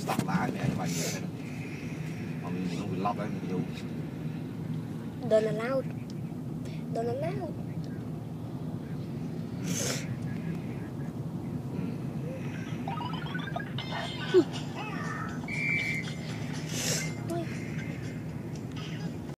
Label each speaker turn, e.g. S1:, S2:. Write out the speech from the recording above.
S1: đọc lá mẹ bài gì mà mình không bị lọc đấy mình dùng
S2: đồ là lao
S1: Ừ.